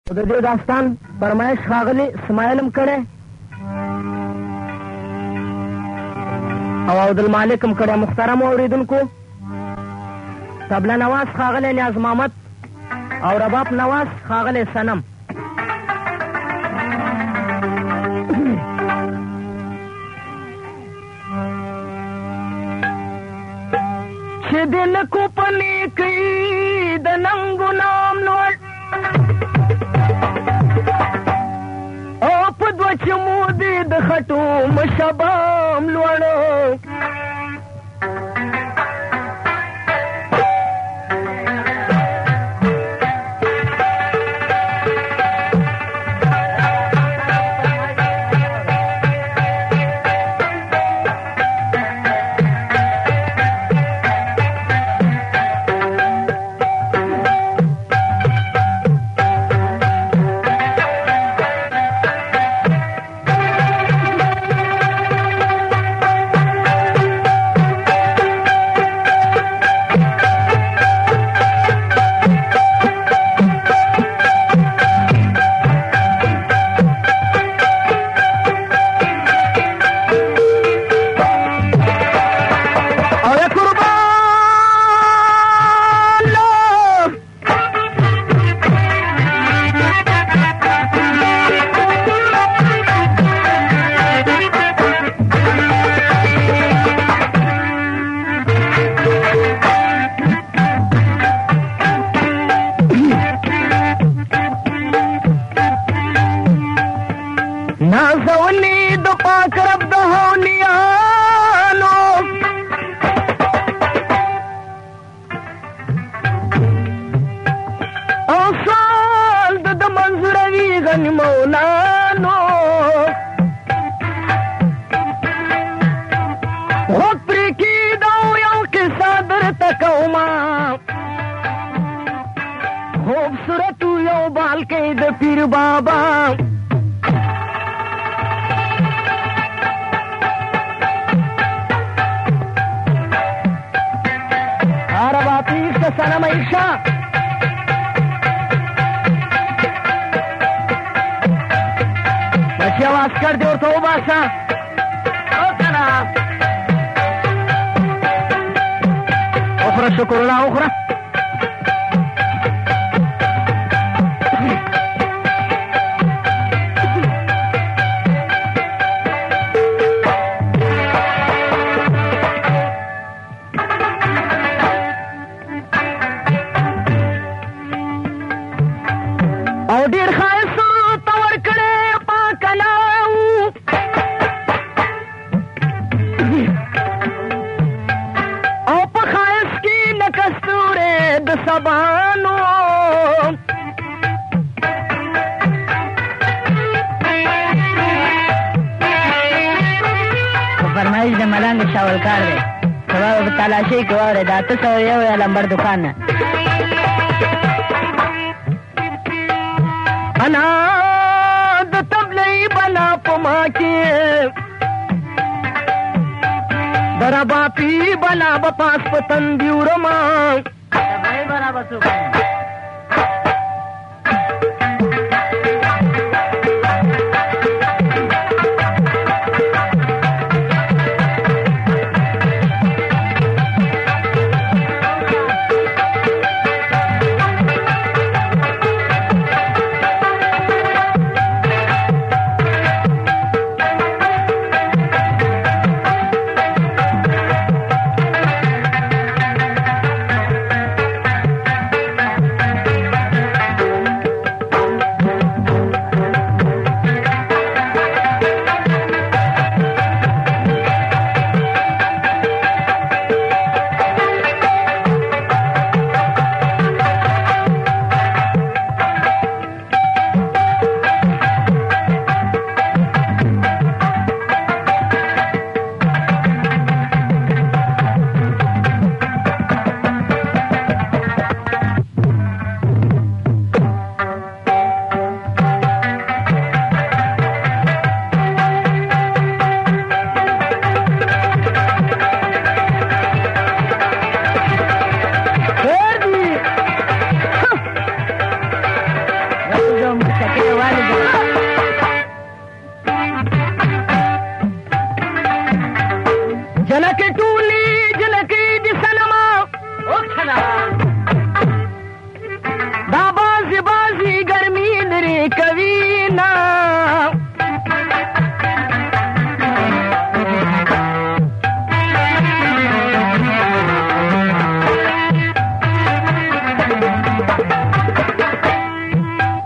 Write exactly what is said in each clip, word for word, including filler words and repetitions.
د دې داستان فرمایش ښاغلي اسماعیل هم کړی او عبدالمالک هم کړی. محترمو اورېدونکو، طبله نواز ښاغلی نیاز محمد او رباب نواز ښاغلی صنم. چې د لکو په نیکۍ د ننګو نام لوړ او په دوه چمو دې د خټو مشبام لوړ لمبر دکان نه انا د تبلې بنا پما کې برابا پی بنا بپاس پتن دیورما بھائی برابر سو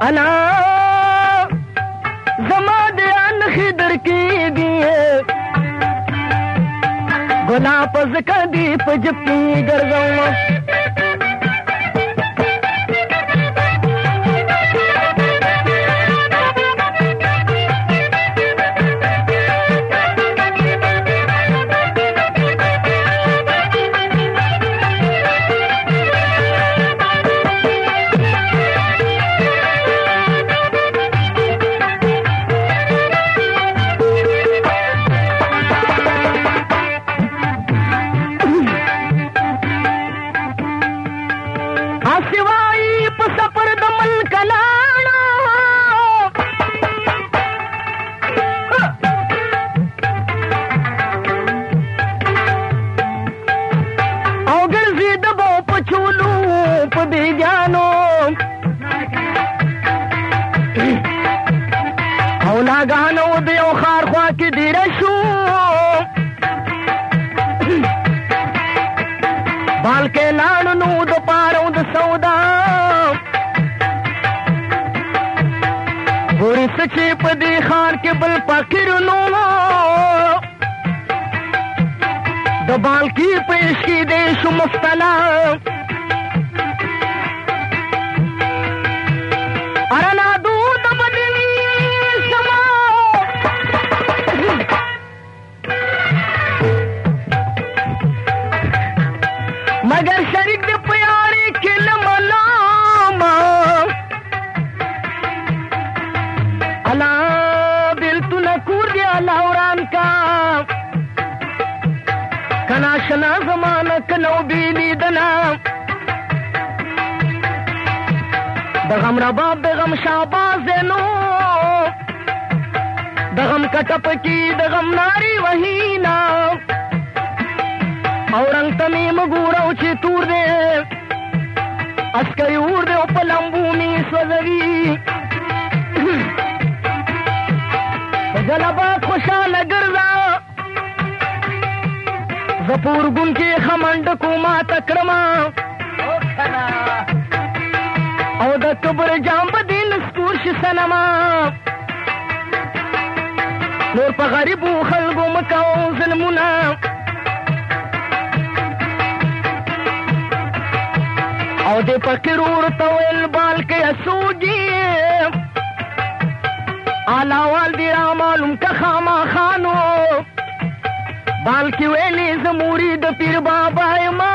انا زما د انخې درکېږي ګلاب زکه دی په جب کې ګرځوم لاګانو د یو خار خوا کې ډېره شو بال کې لاړو نو د پاره د سودا ګورې څه چې په دې ښار کې بل فقیر نو د بال کې په عشق دې شو مفتلا مگر شریک د پیاري کې لملاما الله بلتون کور دی الله وران کا کنا شنا زمانه کلو بیلی دنا د غم رباب د غم شاباز نو د غم کټپ کی د غم ناری وهینا اورنګ تمیم ګورو چې تور دی اسکری اور دی او په لمبو می سوځوي په جلبات خوشاله ګرځه زه په ارګون کې خمنډ کوما تکړما او د کبر جام په دین سکور شي سنما نور په غریبو خلکو مکو ظلمونه او دې فقیر ورته ویل بال کې اسوږي علاوال دې را معلوم که خاما خانو بال کې ویلې زه مرید پیر بابا یم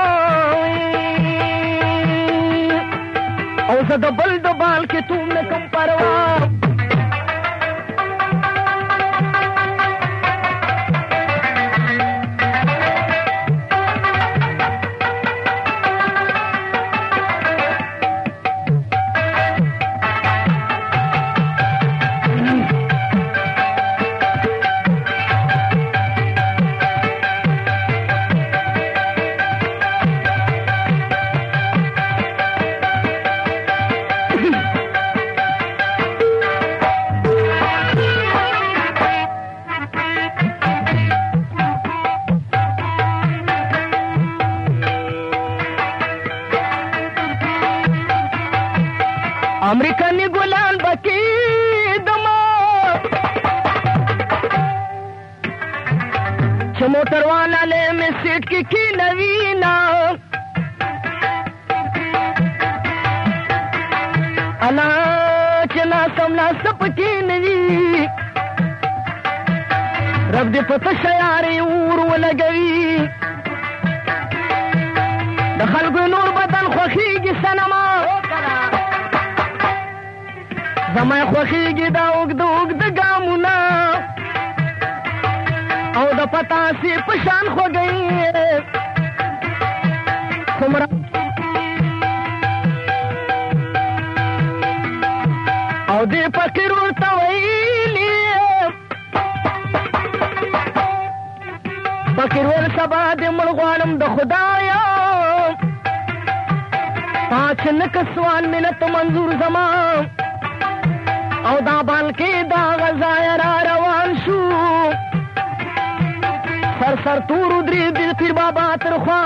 او زه د بل د بال کې توم نه کوم پروا امریکانی ګلان بکی دما چې موټر والا له می سیټ کې کی نوینا انا چې نا سملا سپکی نوی رب دې پته شیاري اور ولګوي د خلکو نور بدن خوخیږي سنما زما خوخیږي دا اوږد اوږد ګامونه او د پتاسې په شان خوږی څومره او دې فقیر ورته ویلي فقیر ور سبا دې مړ غواړم د خدایا پاچ نکسوان منت منظور زما او دا بال کې دا غزای را روان شو سر سر تور درې د پیر بابا تر خوا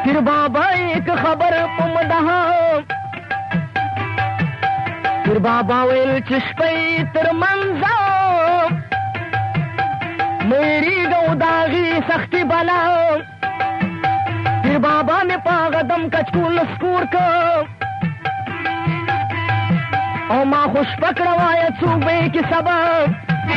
پیر بابا ایک خبر پمدها پیر بابا ویل چشپی تر منزا میری گو داغی سختی بلا پیر بابا میں پاغدم کچکول سکور کا او ما خوش پکڑوایا صوبے کی سبب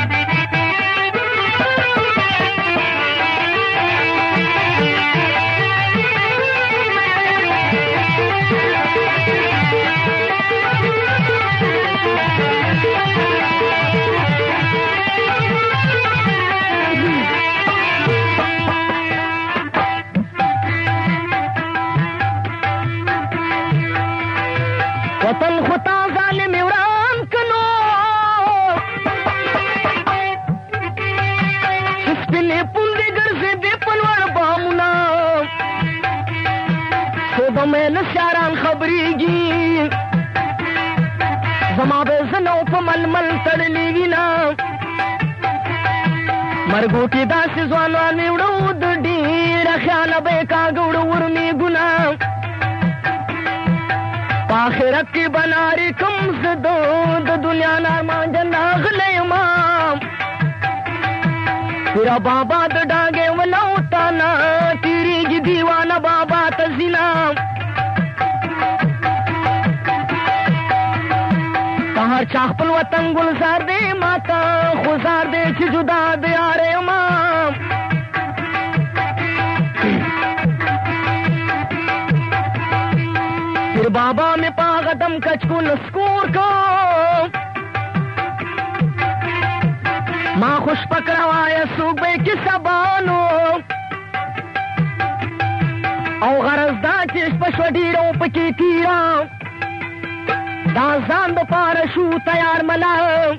وطن خطا ظالم عمران کنو سپنے پندے گرزے دے پنوار بامنا صوبہ میں نسیاران خبری گی زما بے زنو پا مل مل تڑلی گینا مرگو کی دا سی زوانوان میوڑو دیر خیال بے کاگوڑ ورمی گنا آخرت کی بناری کم زدو د دنیا نارمان جناغ لے امام تیرا بابا د ڈاگے ولاوتانا تیری گی دیوانا بابا تزینا تہر چاہ پل وطن گلزار دے ماتا خوزار دے چی جدا دے آرے امام پھر بابا میں پاغدم کچکول سکور کو ماں خوش پکڑوایا صوبے کی سبانو او غرض دا چیش پشوڈیروں پکی تیرا دا زان دا پارشو تیار ملا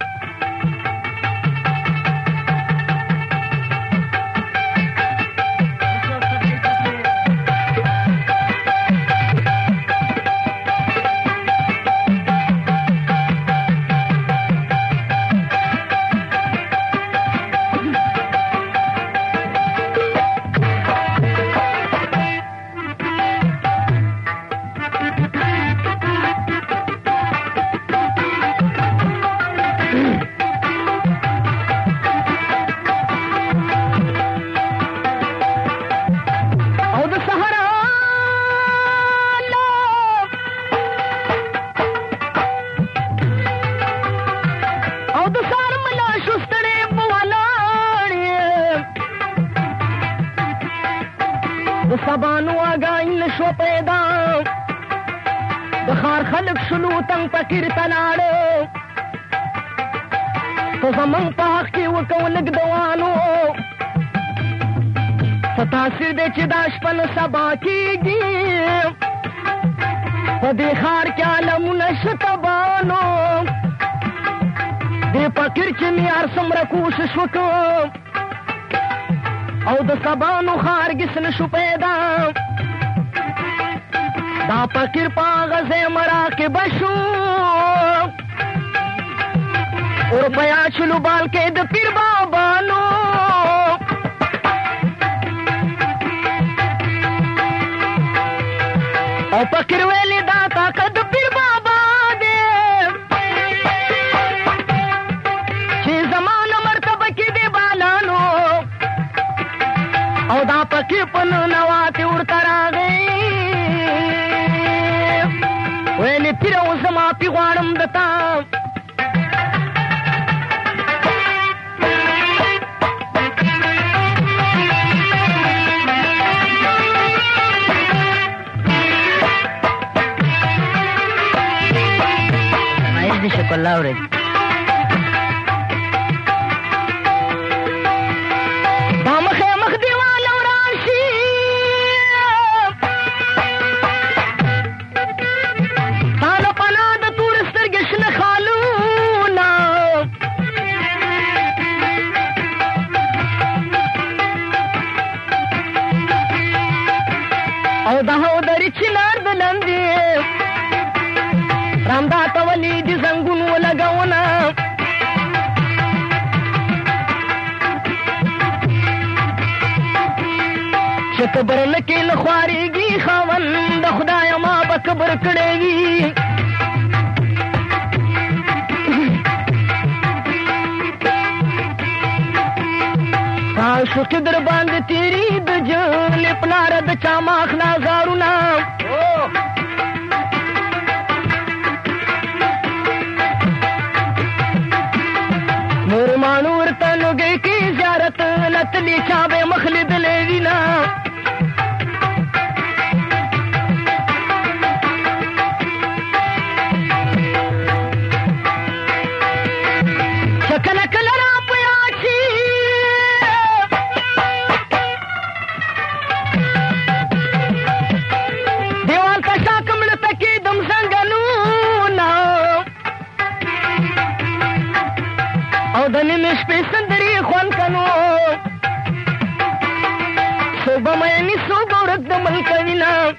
سبانو آگاین شو پیدا دخار خلق شلو تنگ پکر تناڑو تو زمان پاک کی وکو لگ دوانو ستاثر دے چداش پن سبا کی گی پدی خار کیا لمنش تبانو دے پکر چمیار سمر کوشش وکو او د سبانو خار گسن شو پیدا دا پکر پاغز مرا کے بشو اور پیا چلو بال کے د پیر بابانو او پکر ویلی دا طاقت پیر بابا دے چی زمان مرتبہ کی دے بالانو او دا پکی پن نواتی ارتر آگئی ویلی پیر او زما پی غوارم دتا نمائش دی شکر اللہ ورد او دهو دری چنار دلندی رامدا تولی دی زنگون ولگونا چې کبر لکې نه خوارېږي خاوند د خدای ما به کبر کړی وي عاشقي در باندې تیری د جلې پلاره د چا ماخلا زارونه نور مانو ورته لوګی کې زیارت لتلی چا به مخ لیدلی وي نه چې کله کله را په یاد شي دیوال ته شا کمړه ته کېدم ځنګلونه او د نیمې شپې سندرې خوند کنو څوک به مې نیسو به ورک د ملک وینه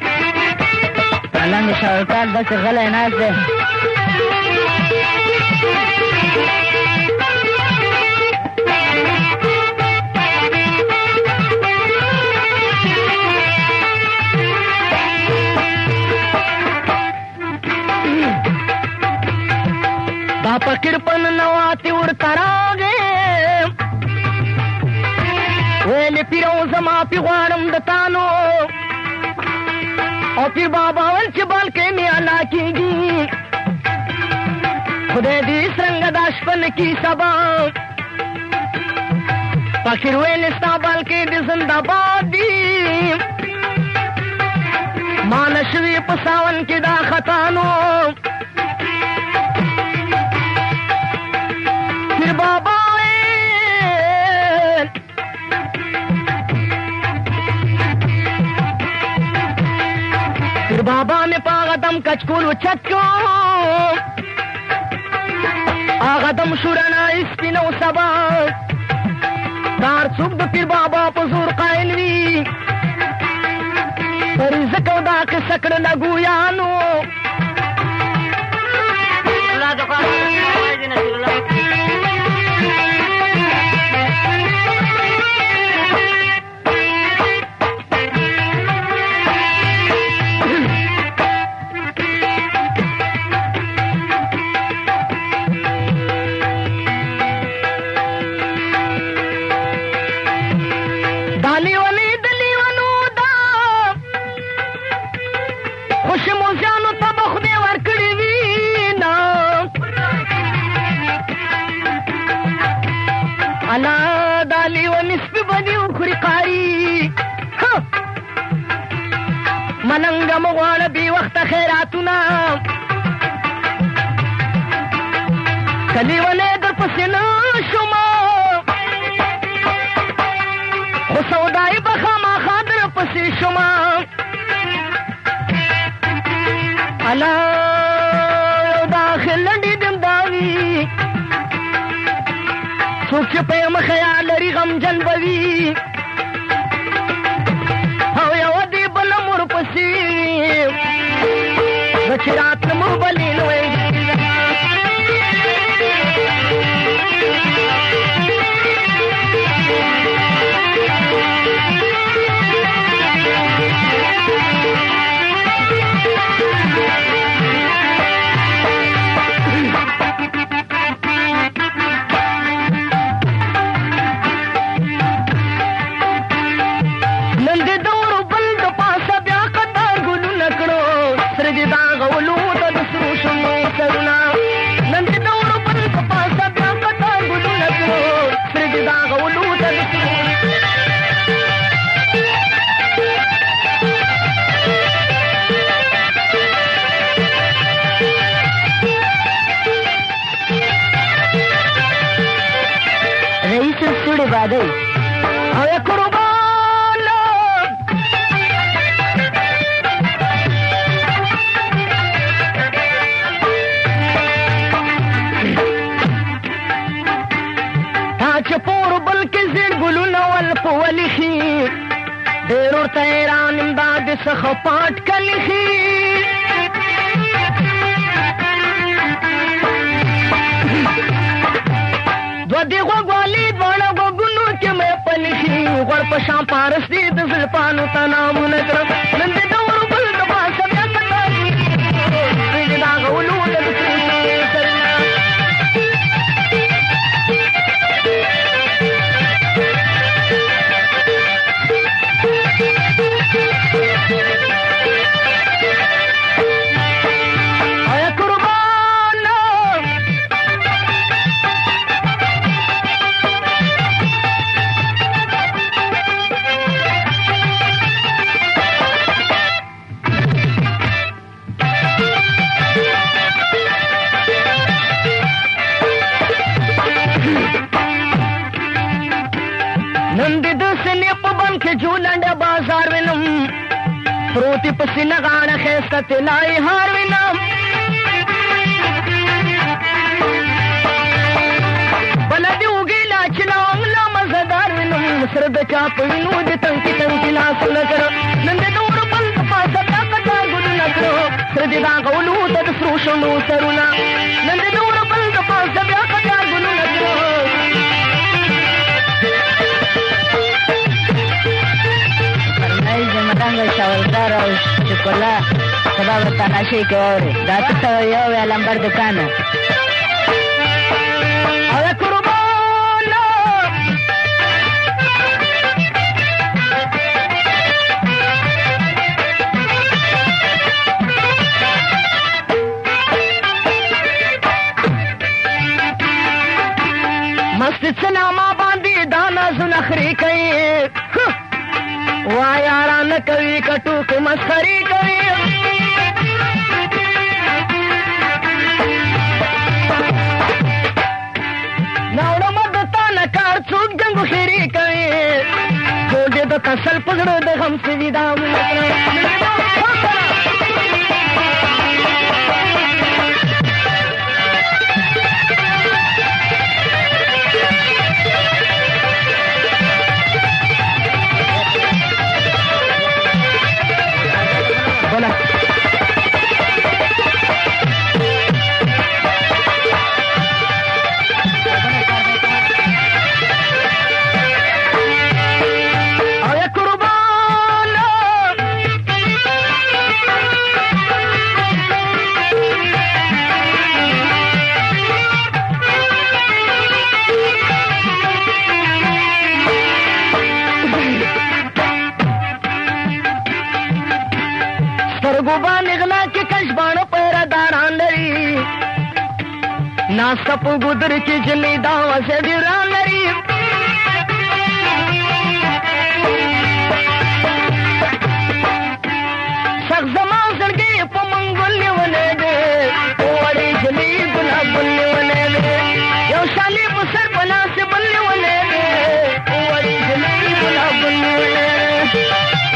ملنګ شاوکار داسې غلی ناست دی دا فقیر په ننواتې ورته راغې ویلې پیر او زما پې غواړم د تانو او پیر بابا ول چې بالکې مې انا کېږي خدای دې څرنګه دا شپه نه کي سبا فقیر ویلې ستا بالکې دې زنده‌باد دي ما نه شوي په ساون کې دا خطانو پیر بابا پیر بابا میں پاغا دم کچکول وچت کو آغا دم شورنا اسپینو سبا دار څوک د پیر بابا په زور قائل وي پر زکو دا قصه کړه لګویانو الله دکان وایي نصیر الله انا دالی و نسبی بدی و خوری قاری مننگا مغوانا بی وقت خیراتونا کلی و نیدر پسینا شما خو سودائی بخاما خادر پسی شما انا داخل لنڈی دم داوی څوک چې په یمه خیال لري غمجن به وي او یوه دې بله مور پسې زه چې راتلم بلې نه बादल अरे कुर्बान आज پور بل کې زړ ګلونه ول په ولخي ډېر ورته ایران امداد څخه پاټ کلخي دو دی غوالي دواړه غوګونو کې مې پلخي غوړ پشا پارس دی د زلفانو ته نامونه کړم نن دې د وربل د پاسه بیا کټا دې دا غولو د جولنډ بازار وینم پروتي پسینه غاړه خېسته تلای هار وینم بلدي وګیلا چلاوم لا مزدار وینم سر د چا په وینو د تنکی تنکی لاسونه کړ نن د نور بل پاسه تا کټا ګلونه کړ سر دې دا غولو د سرو شنو سرونه نن د نور بل پاسه بیا کټا ګلونه کړ مدنګ شاولدار او شکولا سبا به تناشي کې اوري دا ته یو یا لمبر دکانه او قربان مست سلامه باندې دانا زنخري کوي وا یاران کوي کټو کو مسخري کوي ناوړه مدتا نه کار څوک جنګو خيري کوي ټول دې د تسل پګړو د غم سوي دا ناستا پو گودر کی جلی داوا سے دیران لری شخ زمان زرگی پو منگولی ونے دے وڑی جلی بلا بلی ونے دے یو شالی پو سر بنا سے بلی ونے دے وڑی جلی بلا بلی ونے دے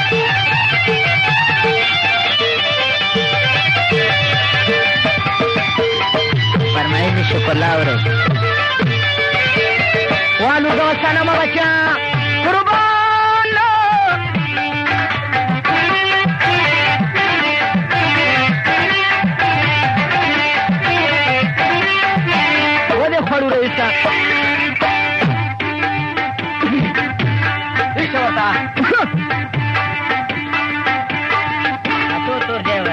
شکر لاورو والو دوستانه ما بچا قربان وده خلو رئیسا ایسا وطا اتو تور دیوه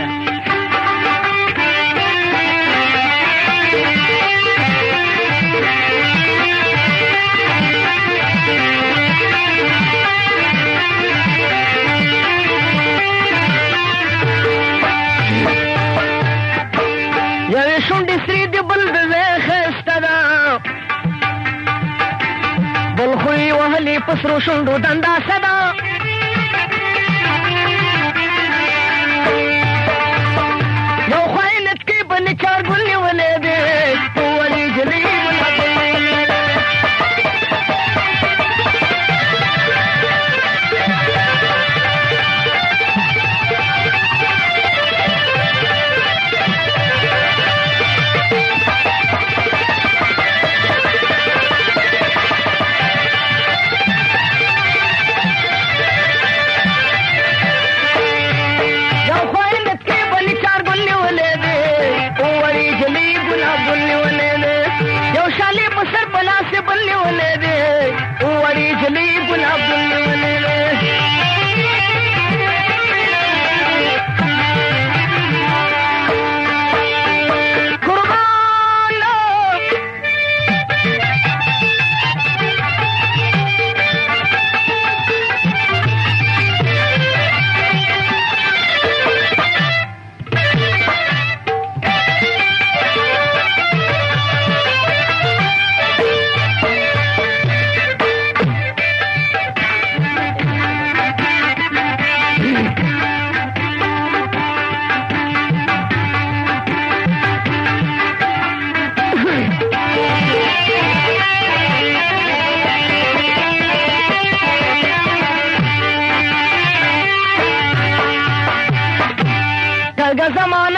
شونډې سرې دي بل د زی ښایسته ده بل خو یې وهلې په سرو شونډو دنداسه ده یو خوا یې نتکې بلې چار ګل نیولی دی ولې جلۍ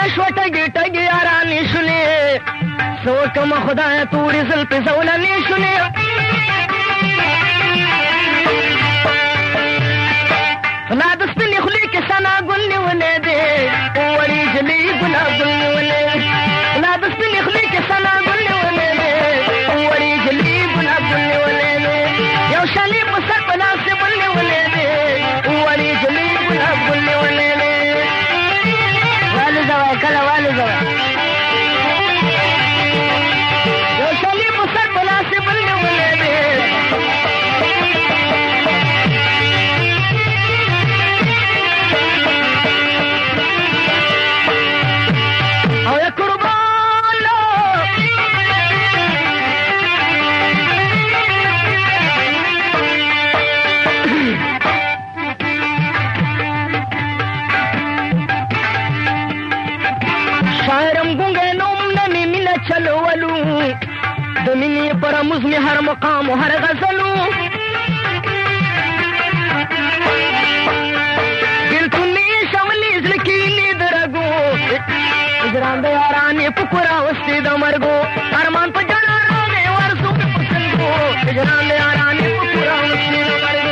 شوټګي ټګي ارانی شولې سوکم خدای تورې زلفې زولنې شولې لا د سپینې خولې کې سنا ګل نیولې دی وړې جلې ګلاب ګل نیولې لا د سپینې خولې کې سنا ګل نیولې دی وړې جلې ګلاب ګل نیولې دی یو شالې په سر په لاس بل نیولې دی وړې جلې ګلاب ګل نیولې دی والو زوای کله والو زوای یو شالې په سر په لاس بل نیولې دی دمینی پر مزمی هر مقام و هر غزلو دلتونی شولی زلکینی درگو اجران دا یارانی پکورا وستی دا مرگو ارمان پا جنارانی ورسو پی پسنگو اجران دا یارانی پکورا وستی دا مرگو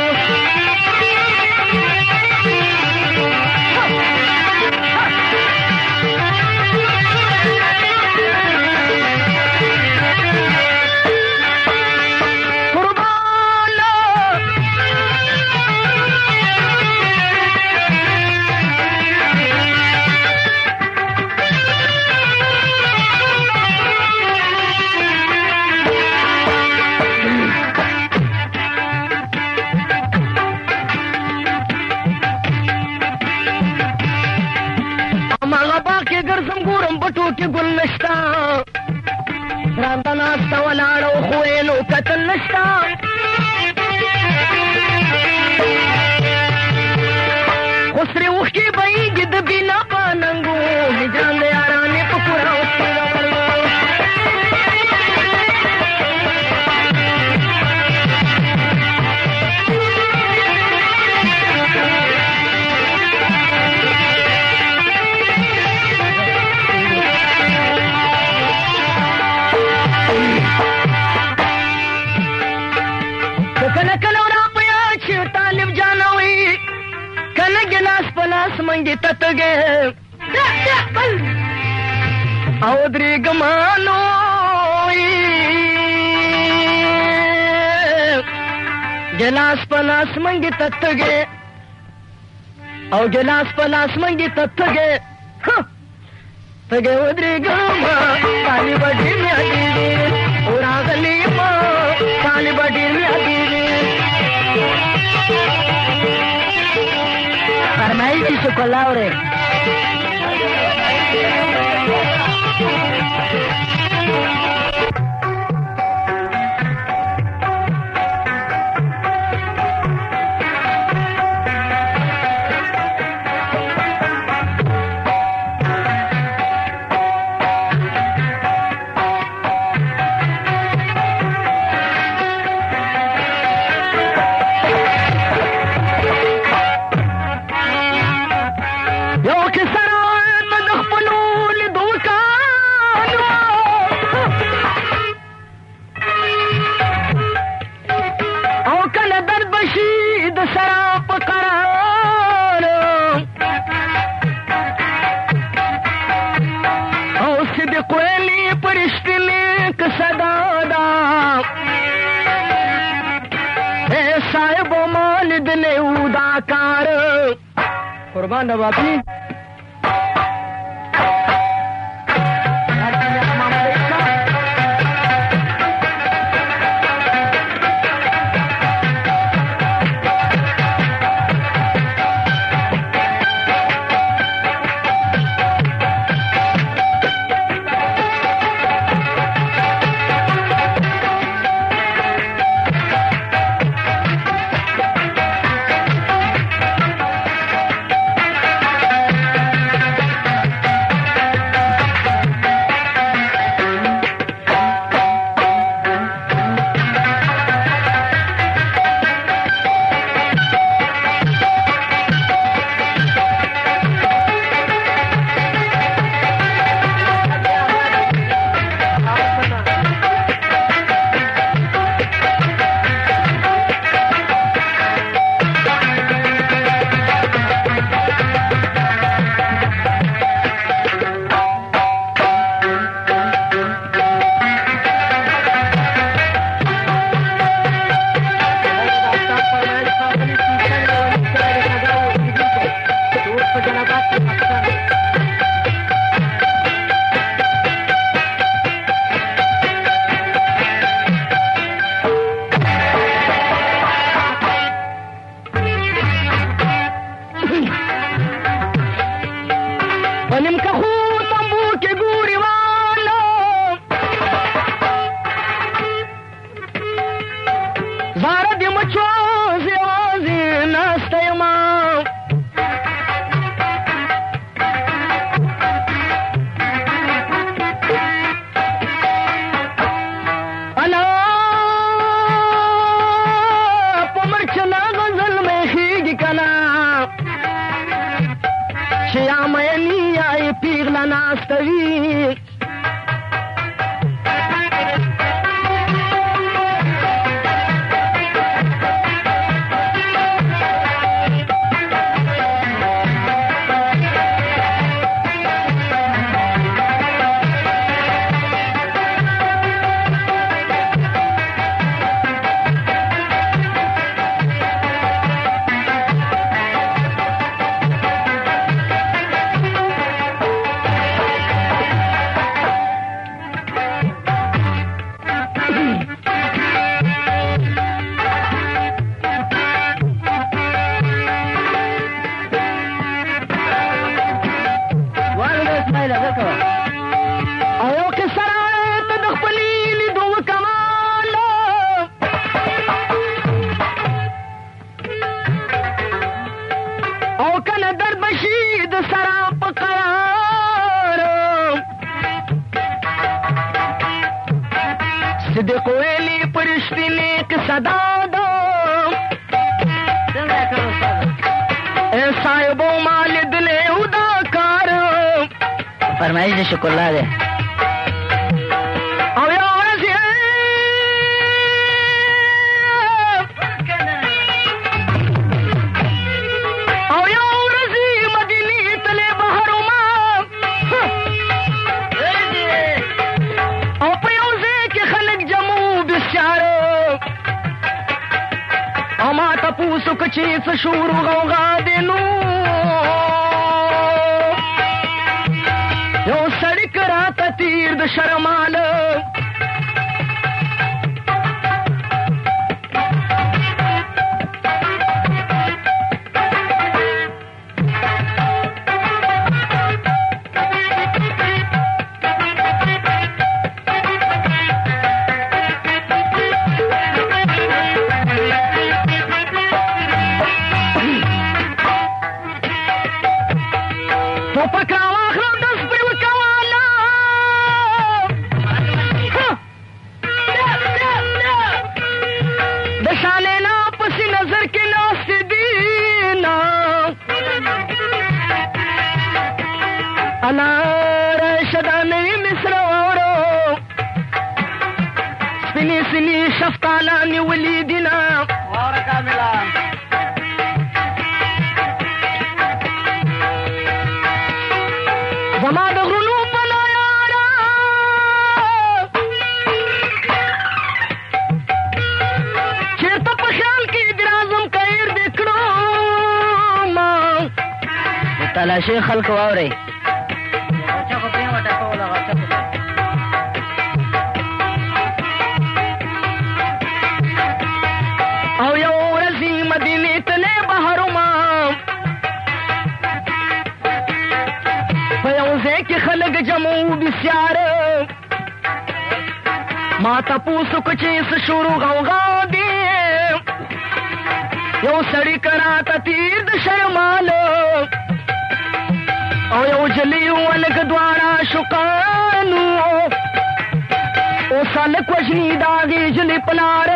کې ګل نشتا رانده ناسته ولاړه او خوینو کتل نشتا خو سرې اوښکې بهیږي د بنا په ننګو هجران د یارانې په پوره وسې منگی تتگے او دری گمانو گلاس پلاس منگی تتگے او گلاس پلاس منگی تتگے تگے او دری گما کالی بڑی میں دیدی اور آگلی ماں کالی بڑی میں دیدی فرمائی کی شکلاورے قربان دا باپی फरमाइश शुक्ला दे चीज शूर गौगा देनू यो सड़क रात तीर्थ शर्माल شفقاناني وليدنا ورا كاملا وما دغرنو بلا يارا چرته په خیال کې درازم کیر دکړو ما تلاشي خلق واوري خلق جمو بسیار ما تپوسو کچیس شروع غوغا دی یو سڑی کراتا تیر د شرمال او یو جلیو ولگ دوارا شقانو او سالک وجنی داغی جلی پلار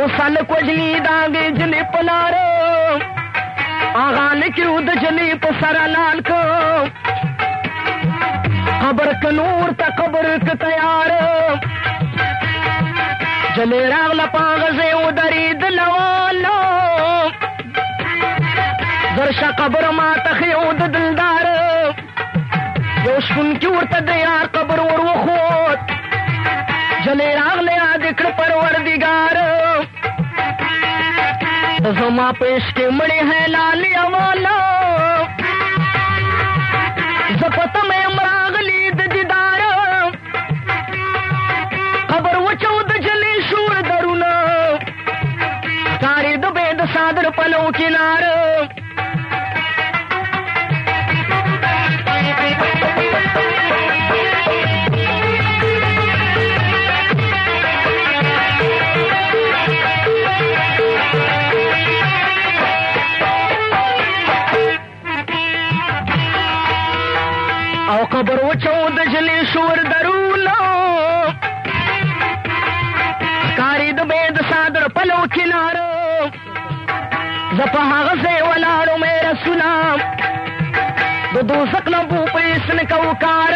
साल कोजनी दागे जली पलारो आगान की उद जली पसरा लाल को खबर कनूर त खबर क तैयार जले रागला पागजे उदरी दलवालो दर्शा खबर मा तखिउद दिलदार योशकुन की उर्त दयार खबर और वो खोत जले रागले आदिक्र परवरदिगार ज़मा पेश के मड़े हैं लालिया वाला जपत में मरागली दीदार खबर वो चौद जली शूर दरुना सारी दुबेद सादर पलों किनार او खबर वो चौद जली शूर दरूलो कारी दुबेद सादर पलो किनारो जपहा गसे वलाड़ो मेरा सुना दो दूसक न भूप इसने कौकार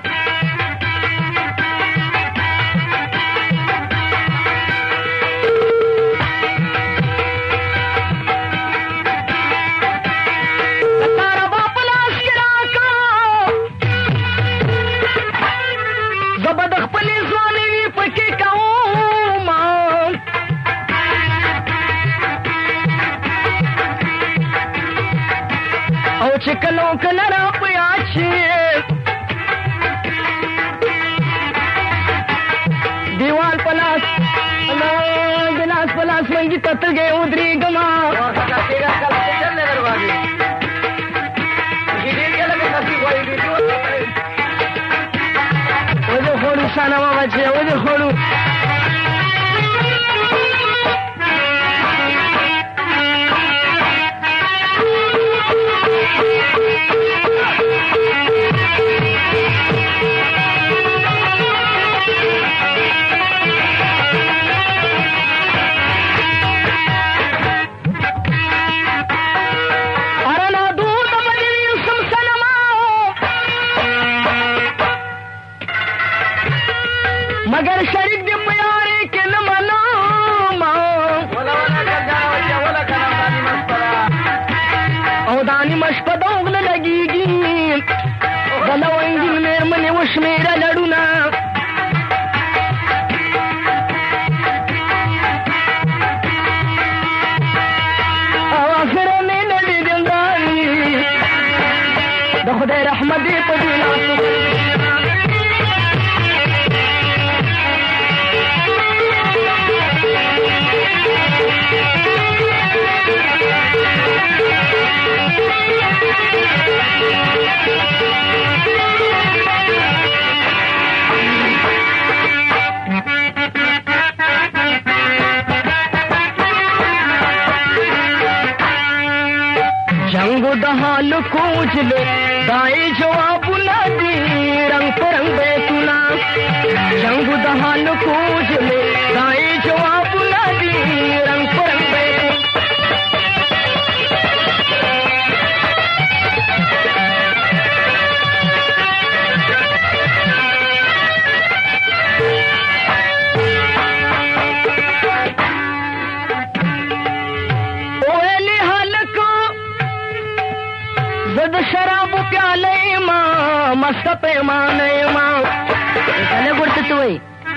चिकलों कलरा प्याछे दीवार पलास गिलास पलास मंगी तत गए उधरी गमा वो खोड़ू सानामा बचे वो खोड़ू मगर शरीक दे प्यारे के न मना औदानी मशपदा उगल लगीगी गलवंगी मेर मने वश मेरा लड़ूना आखिर में लड़ी दिलदारी खुदे रहमत पदीला जंगो दहाल कूच ले दाई जवाब न दी रंग परंग बेतुना जंगो दहाल कूच ले दाई जवाब न दी रंग परंग शराब प्याले माँ मस्त पैमाने माँ चले गुड़ते हुए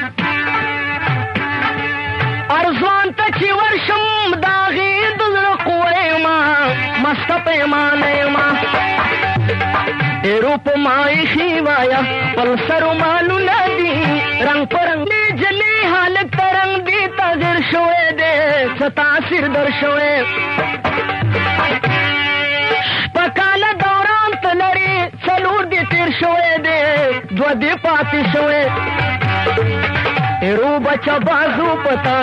अर्जुन तची वर्षम दागी दुल कुए माँ मस्त पैमाने माँ रूप माई शिवाया पलसर मालू नदी रंग परंगी जली हालत तरंग दी तगिर शोए दे सतासिर दर्शोए पकाला दौरान तलरी सलूर दी तीर शोए दे द्वदी पाती शोए रू बच्चा बाजू पता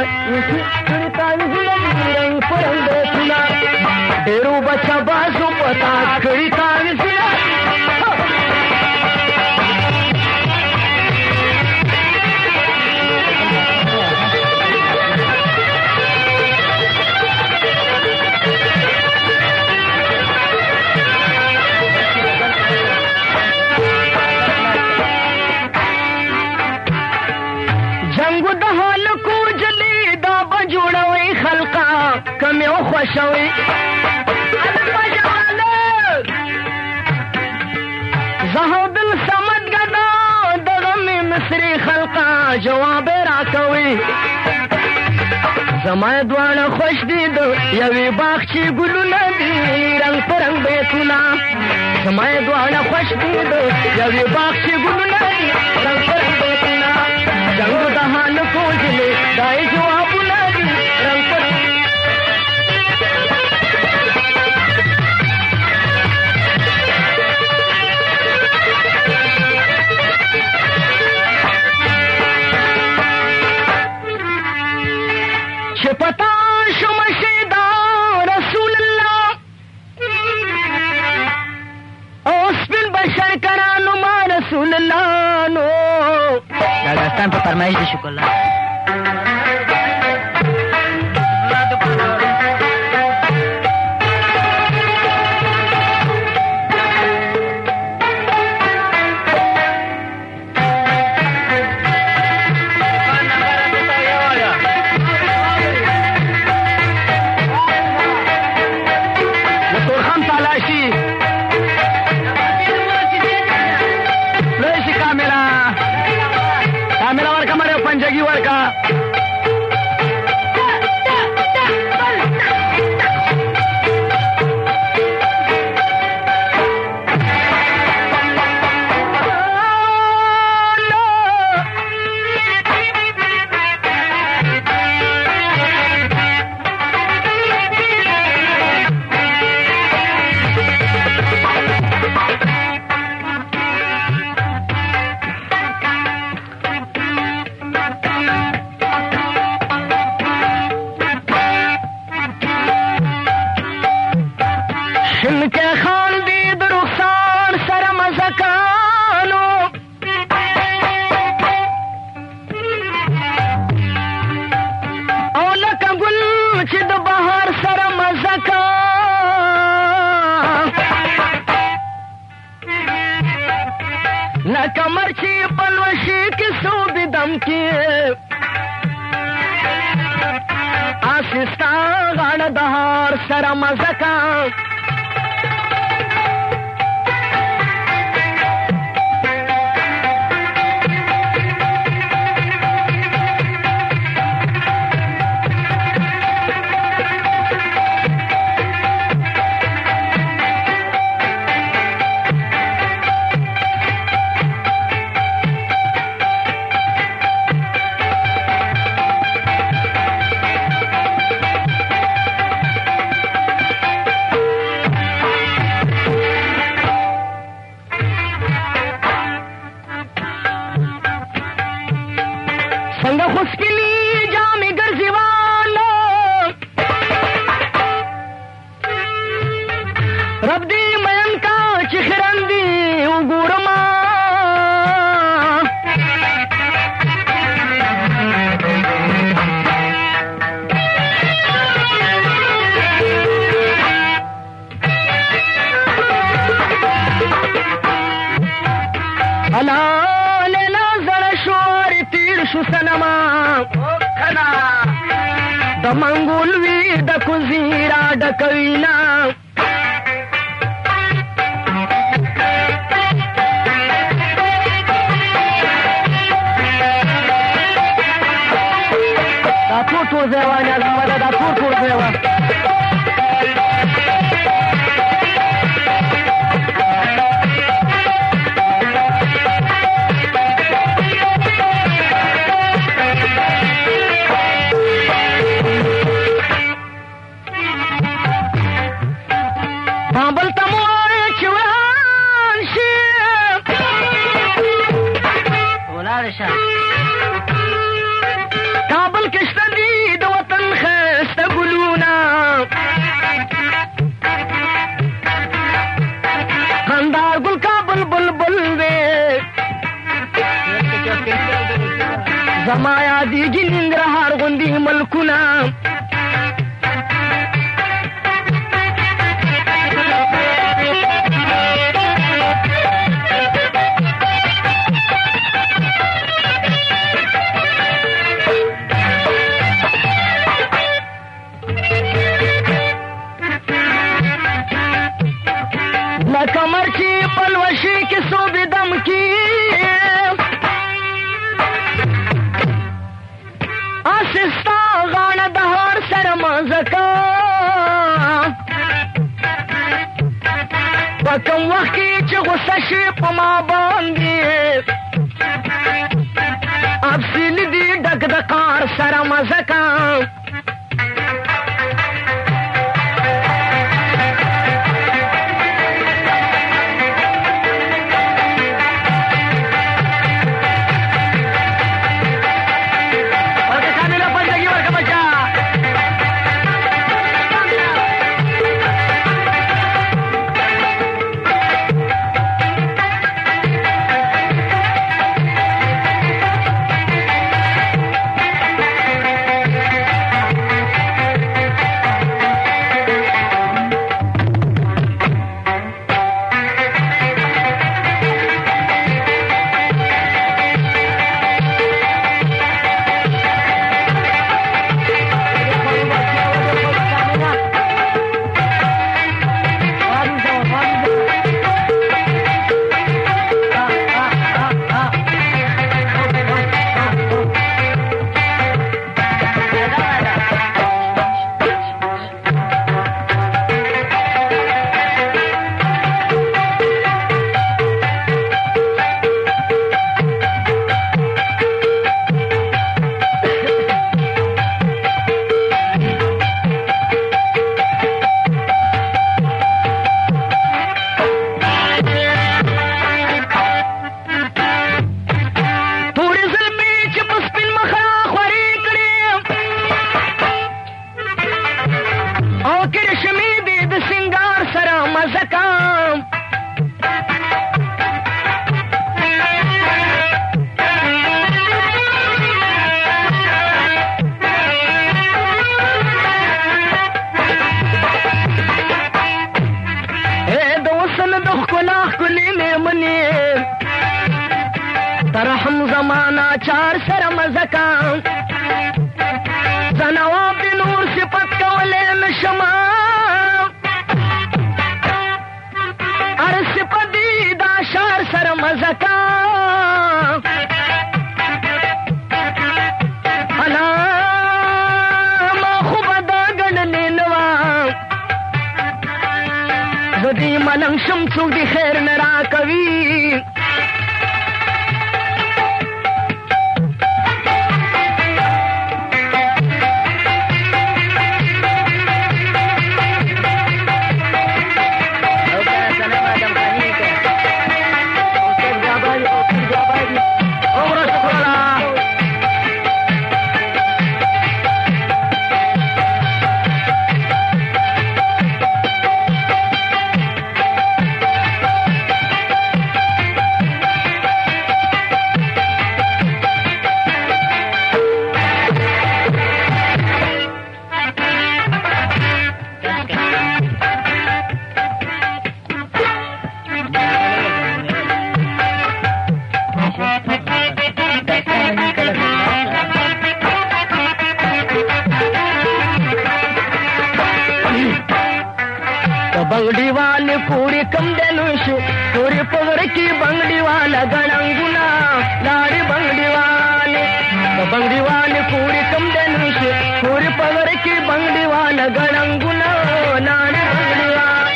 रंग परंग सुना रू बच्चा बाजू पता खड़ी तान सुना چنګو د حال کوجلې دا به جوړوي خلقا کم یو خوښوي زهود الصمد ګدا دغه مې مصري خلقا جواب راکوي زما دواړه خوش دي د یوې باغچې ګلونه دي رنګ په رنګ بیتونه زما دواړه خوش دي د یوې باغچې ګلونه دي رنګ په رنګ بیتونه جنګ د حال کوجلې دای جوابونه دي رنګ په رنګ چې پتا شم شیدا رسول الله او سپین بشر کرانو ما رسول الله نو دا داستان په فرمایش دي شکر الله पंजगी वर्का سره مزکا د منګول وی د کوزیرا ډکوینا دا ټول ټول ځوانه زموږ دا ټول ټول ځوانه کابل کشته دی د وطن خسته ګلونه خندار ګل کابل بلبل وې زما یادېږي ننګرهار غوندې ملکونه مزکا په کوم وخت کې چې غصه شي په ما باندې افسین دي ډک د کار سره مزکا ترحم زمانہ چار سر مزکا زنواب دی نور صفت کولے نشما ار صفت دی دا شار سر مزکا انا ما خوب دا گننی نوا زدی ملنگ شمسو دی خیر نرا کوی बंगड़ी वाले पूरी कम देनुश पूरी पगड़ की बंगड़ी वाला गणंगुना लाड़ी बंगड़ी वाले बंगड़ी वाले पूरी कम देनुश पूरी पगड़ की बंगड़ी वाला गणंगुना लाड़ी बंगड़ी वाले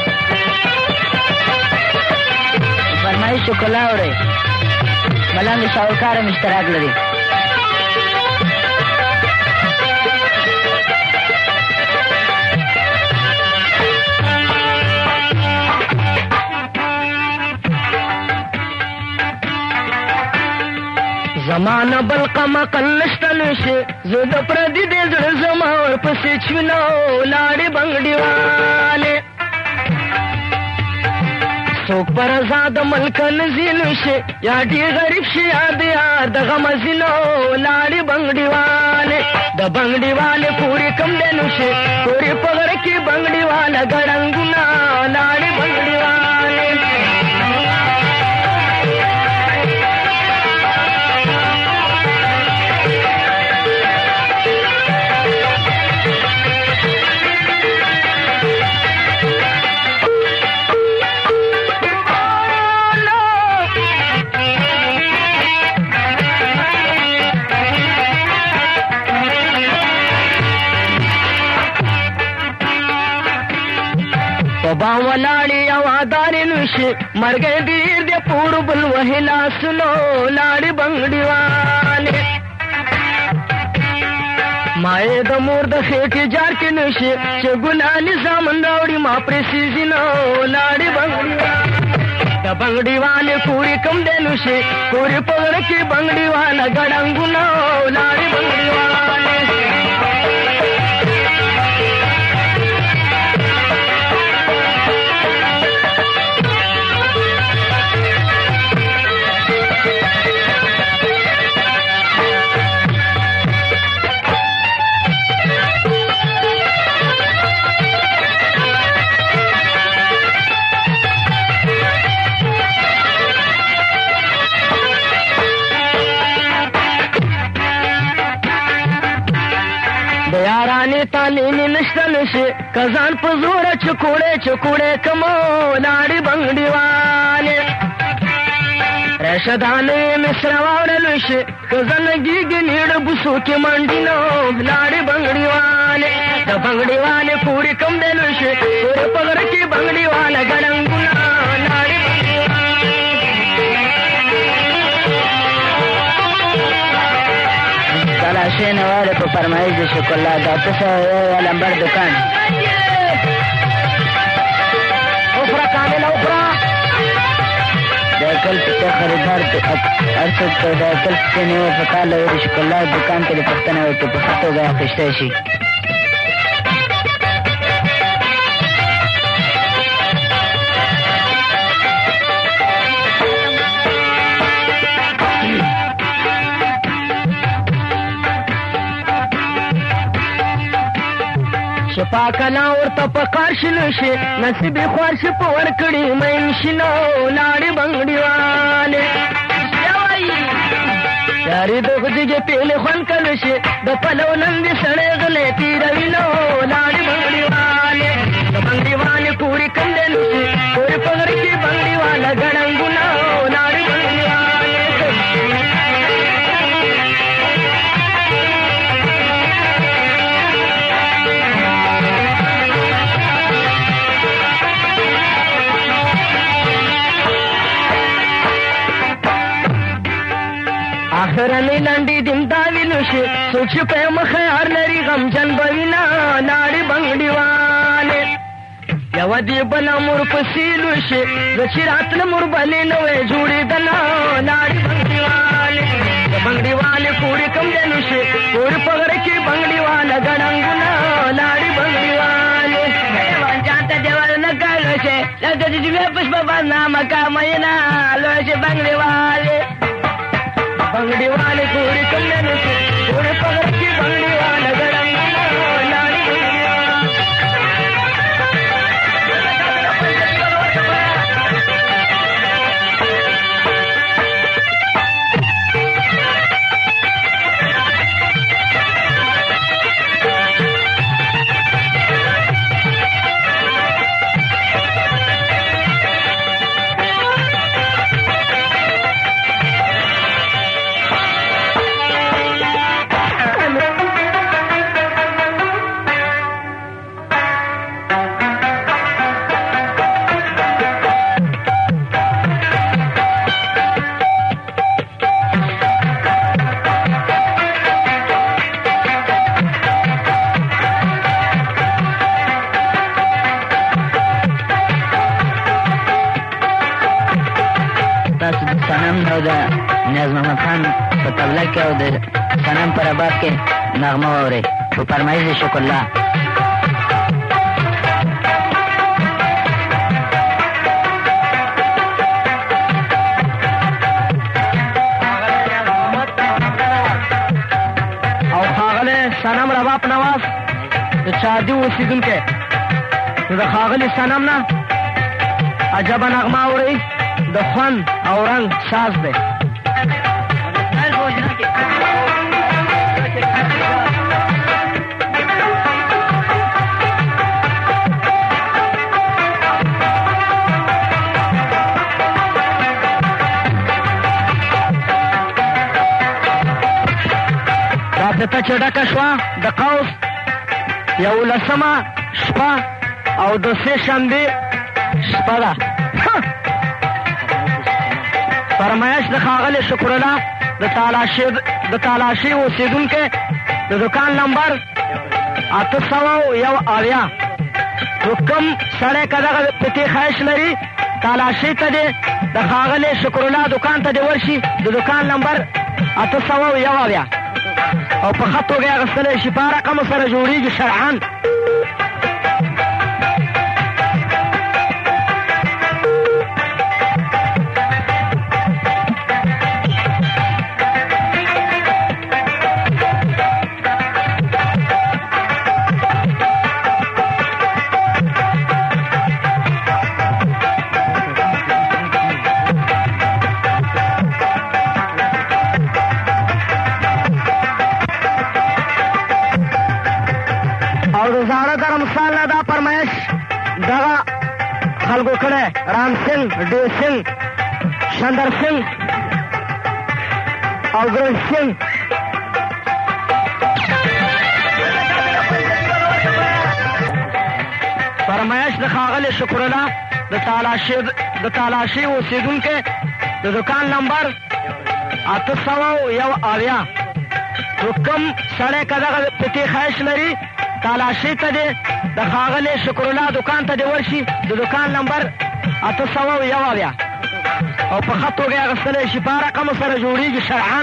फरमाइश कोलावरे मलंग साहूकार में इश्तराक लगी زمانہ بلقما قلشتنشی زد پردی دے زر زما اور پسی چونو لاڑی بنگڑی والے سوک پر ازاد ملکن زینشی یا دی غریب شی یاد یار دا غم زینو لاڑی بنگڑی والے دا بنگڑی والے پوری کم دینشی پوری پغر کی بنگڑی والا گڑنگنا لاڑی بنگڑی والے ولاړې هوادارې نشي مرګ ډېر د پور بل وهې لاسونو لاړې بنګړې والې مایې د مور د خېټې جار کې نشي چې ګلالي زامن راوړي ما پرې سیزینو لاړې بنګړې د بنګړې والې کورې کم دی نشي کورې په غره کې بنګړې واله ګډنګونو لاړې بنګړې والې یارانی تعلیم نشته نشي کزان په زوره چکوړې چکوړې کمو لاړې بنګړې والې رشدانې مصر واړلو شي کزان ګیګې نیړه بوسو کې منډې نو لاړې بنګړې والې د بنګړې والې پورې کم دی نو شي پورې په غره کې بنګړې واله ګډنګونه لاړې بنګړې تلاشې نوارې په فرمایش د شکرالله د اته سوه یو لمبر دکان اخرى کامله اخرى د اکل پته خریدار هر څوک د اکل پته نه وي په کار لري د شکرالله دکان کې د پښتنه وي که په ښه توګه اخیستی شي شپا کلا ورته په کار شي نشي نصیب یې خوار شي په ورکړي مین شي نو لاړې بنګړې والې یارې د غوجګې پیلې خوند کلو شي د پلو نندې سړی غلی تېروي نو لاړې بنګړې والې د بنګړې والې کورې کندې نشي کورې په غره کې بنګړې واله ګډنګونه لاړې بنګړې والې آخرنې لنډې دم داوي نشي څوک چې په مخه هر لري غمجن به وینا لاړې بنګړې والې یوه دې بله مور پسې لوشي زه چې راتله مور بلې نه وی جوړېدله لاړې بنګړې والې د بنګړې والې کورې کم دی نشي کورې په غره کې بنګړې واله ګډنګونه لاړې بنګړې والې جان ته دې ور نه کړو شي لکه د جمعې په شپه بدنامه کا مینا لوشي بنګړې والې بنګړې والې کورې کم دی نشي کورې په غره کې بنګړې واله ګډنګونه لاړې بنګړې نیاز محمد خان په طبله کې او د صنم په رباب کې نغمه واورئ په فرمایش د شکرالله او ښاغلی صنم رباب نواز د چاردي اوسېدونکی نو د ښاغلي صنم نه عجبه نغمه اورئ د خوند او رنګ ساز دی رابطه چې ډکه شوه د قوس یولسمه شپه او د سې شنبې شپه ده. فرمایش د ښاغلي شکر الله د تالاشي د تالاشي اوسېدونکی د دکان نمبر اته سوه یو اویا. نو کوم سړی که دغه پټې خواهش لري تالاشي ته دې د ښاغلي شکر الله دکان ته دې ورشي د دکان نمبر اته سوه یو اویا او په ښه توګه یې اخیستلی شي. په هر رقمو سره جوړېږي شرعاً. دغه خلکو کړی رام سنگھ، ډی سنگھ، شندر سنگھ او ګرل سنگھ. فرمایش د ښاغلي شکر الله د تالاشي د تالاشي اوسېدونکی د دکان نمبر اته سوه یو اویا. نو کوم سړی که دغه پټې خواهش لري تالاشي ته دې د ښاغلي شکر الله دکان ته دې ورشي د دکان نمبر اته سوه یو اویا او په ښه توګه یې اخیستلی شي. په هر رقمو سره جوړېږي شرعاً.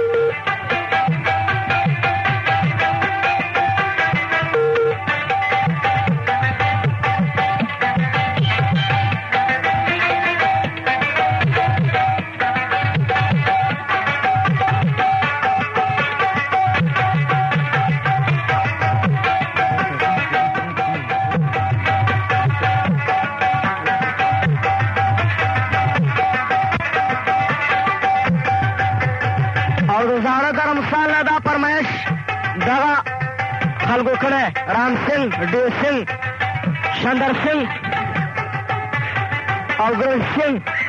خلکو کړی رام سنگھ، ډی سنگھ، شندر سنگھ او ګرل سنگھ.